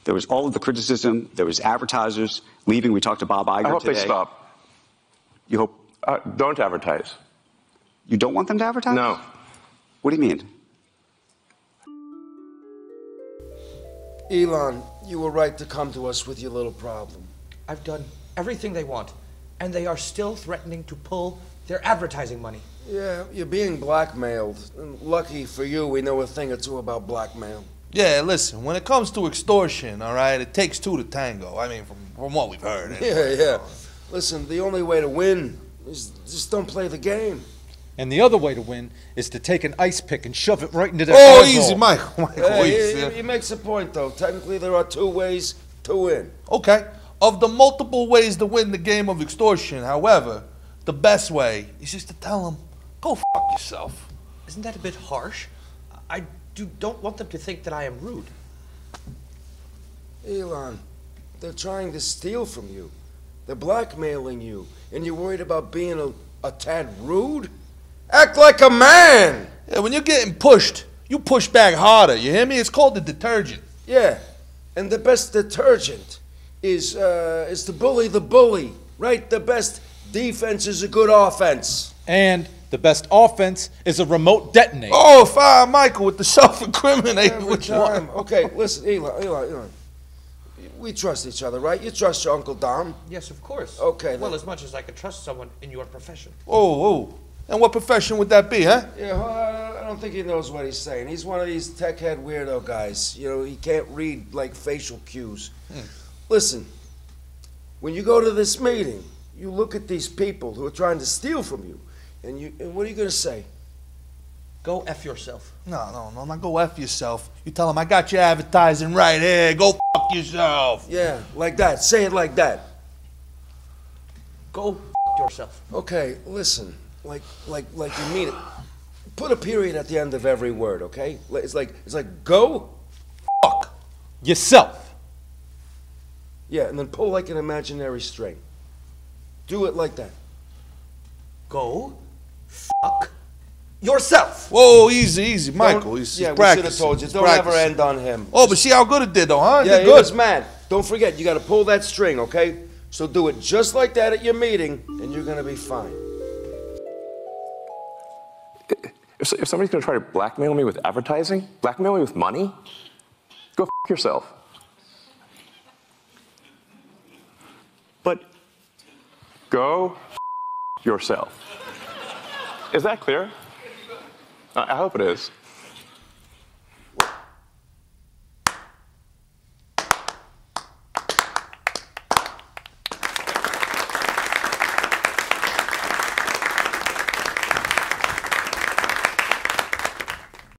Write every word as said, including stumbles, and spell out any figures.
There was all of the criticism. There was advertisers leaving. We talked to Bob Iger I hope today. they stop. You hope? Uh, don't advertise. You don't want them to advertise? No. What do you mean? Elon, you were right to come to us with your little problem. I've done everything they want, and they are still threatening to pull their advertising money. Yeah, you're being blackmailed. And lucky for you, we know a thing or two about blackmail. Yeah, listen, when it comes to extortion, all right, it takes two to tango. I mean, from, from what we've heard. Anyway. Yeah, yeah. Listen, the only way to win is just don't play the game. And the other way to win is to take an ice pick and shove it right into their Oh, eyeball. easy, Michael. Michael, Hey, easy. he, he makes a point, though. Technically, there are two ways to win. Okay. Of the multiple ways to win the game of extortion, however, the best way is just to tell them, go fuck yourself. Isn't that a bit harsh? I do, don't want them to think that I am rude. Elon, they're trying to steal from you. They're blackmailing you. And you're worried about being a, a tad rude? Act like a man! Yeah, when you're getting pushed, you push back harder. You hear me? It's called the detergent. Yeah, and the best detergent is uh, is to bully the bully, right? The best defense is a good offense. And the best offense is a remote detonator. Oh, fire Michael with the self-incriminating. Every Which time. one? Okay, listen, Elon, Elon, Elon. We trust each other, right? You trust your Uncle Dom. Yes, of course. Okay, then. Well, as much as I could trust someone in your profession. Oh, oh. And what profession would that be, huh? Yeah, well, I don't think he knows what he's saying. He's one of these tech head weirdo guys. You know, he can't read, like, facial cues. Hmm. Listen, when you go to this meeting, you look at these people who are trying to steal from you, and you, and what are you going to say? Go F yourself. No, no, no, not go F yourself. You tell them, I got your advertising right here. Go fuck yourself. Yeah, like that. Say it like that. Go F yourself. Okay, listen. Like, like, like you mean it. Put a period at the end of every word, okay? It's like, it's like, go. Fuck yourself. Yeah, and then pull like an imaginary string. Do it like that. Go fuck yourself. Whoa, easy, easy, Michael. Don't- He's, yeah, he's we should have practicing. told you. He's Don't ever practicing. end on him. Oh, but see how good it did, though, huh? Yeah, Did he good. was mad. Don't forget, you got to pull that string, okay? So do it just like that at your meeting, and you're gonna be fine. If, if somebody's going to try to blackmail me with advertising, blackmail me with money, go f yourself. But Go f yourself. Is that clear? I I hope it is.